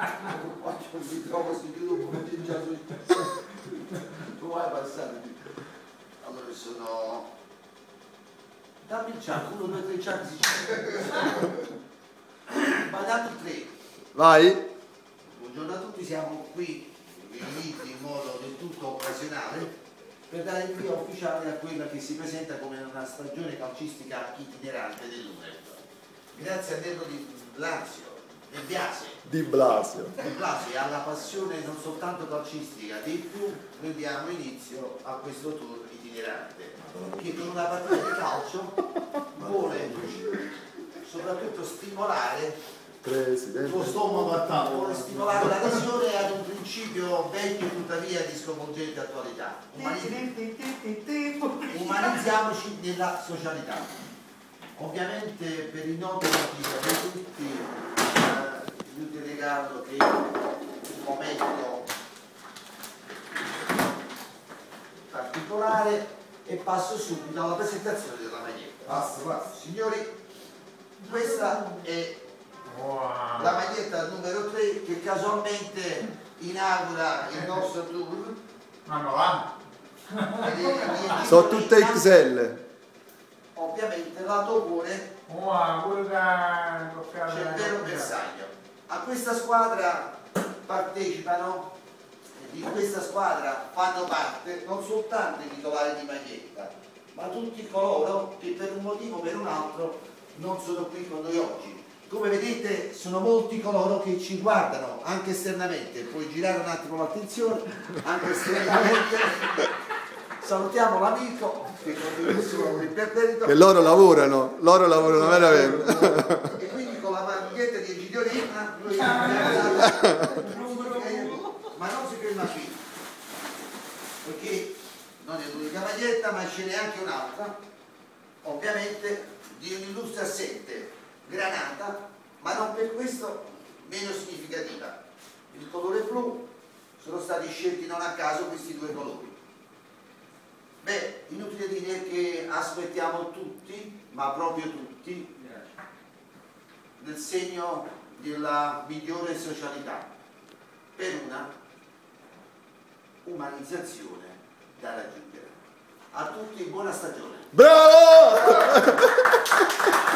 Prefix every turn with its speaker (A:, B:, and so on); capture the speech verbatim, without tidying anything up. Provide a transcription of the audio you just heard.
A: mi trovo subito come già tu vai passare. Allora sono dammi il ciak, uno, due, tre ciak si ma dammi tre.
B: Vai.
A: Buongiorno a tutti, siamo qui riuniti in modo del tutto occasionale per dare il via ufficiale a quella che si presenta come una stagione calcistica itinerante dell'Uner. Grazie a Nello di Blasio, di Biase,
B: Di Blasio.
A: di Blasio e alla passione non soltanto calcistica dei più, noi diamo inizio a questo tour itinerante che con una partita di calcio vuole soprattutto stimolare
B: Presidente.
A: lo stomaco a tavola, vuole stimolare l'adesione ad un principio vecchio tuttavia di sconvolgente attualità. Umani- umanizziamoci nella socialità. Ovviamente per il noti motivo di tutti eh, vi ricordo che un momento particolare e passo subito alla presentazione della maglietta. Basta, basta. Signori, questa è wow. La maglietta numero tre che casualmente inaugura il nostro tour.
C: Ma no, va.
B: Sono tutte X L.
A: Ovviamente lato cuore
C: Wow,
A: c'è il vero bersaglio. A questa squadra partecipano, di questa squadra fanno parte non soltanto i titolari di maglietta, ma tutti coloro che per un motivo o per un altro non sono qui con noi oggi. Come vedete sono molti coloro che ci guardano anche esternamente, puoi girare un attimo l'attenzione, anche esternamente. Salutiamo l'amico che contribuiscono imperterrito.
B: E loro lavorano, loro lavorano veramente.
A: E quindi con la maglietta di Egidiorina noi ma non si ferma qui, perché non è l'unica maglietta, ma ce n'è anche un'altra, ovviamente di un illustre assente, granata, ma non per questo meno significativa. Il colore blu, sono stati scelti non a caso questi due colori. Beh, inutile dire che aspettiamo tutti, ma proprio tutti, nel segno della migliore socialità, per una umanizzazione da raggiungere. A tutti buona stagione.
B: Bravo!